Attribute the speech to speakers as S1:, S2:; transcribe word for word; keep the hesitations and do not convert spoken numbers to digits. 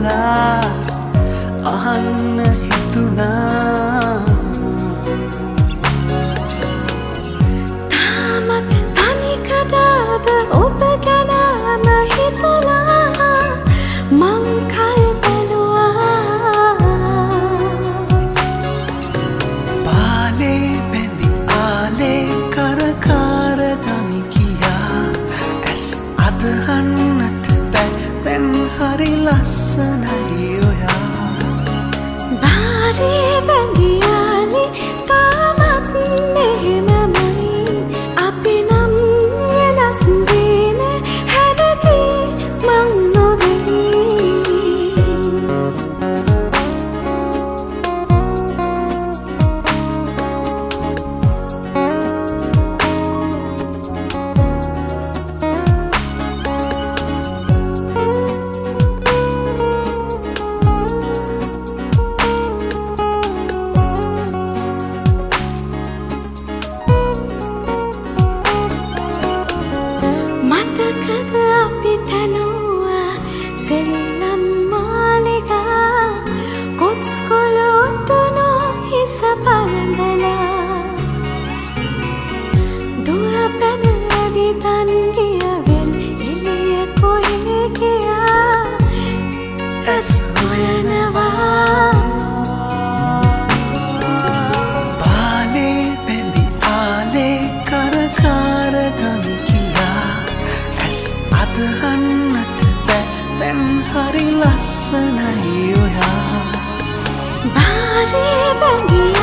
S1: හිතලා අහන්න හිතුණා.
S2: තාමත් තනිකඩද ඔබ ගැනම හිතලා මං කල් බැලුවා.
S1: පාලේ බැඳි ආලේ කර කර ගමි කියා ඇස් අදහන්නට බෑ දැන් හරි ලස්සනයි ඔයා.
S2: බාරේ බැඳි ආලේ තාමත් මෙහෙමමයි අපි නම් වෙනස් වෙන්නේ හැරගේ මං මතකද අපි තැනුවා සෙල්ලම් මාලිගා කොස්කොල ඔටුනු හිස පරඳලා දුර පැන ඇවිදන් ගියවෙල් එළිය කොහේ ගියා ඇස් හොයනවා.
S1: පාලේ බැඳි ආලේ කර කර ගමි කියා ඇස් අදහන්නට බෑ දැන් හරි ලස්සනයි ඔයා.
S2: බාරේ බැඳි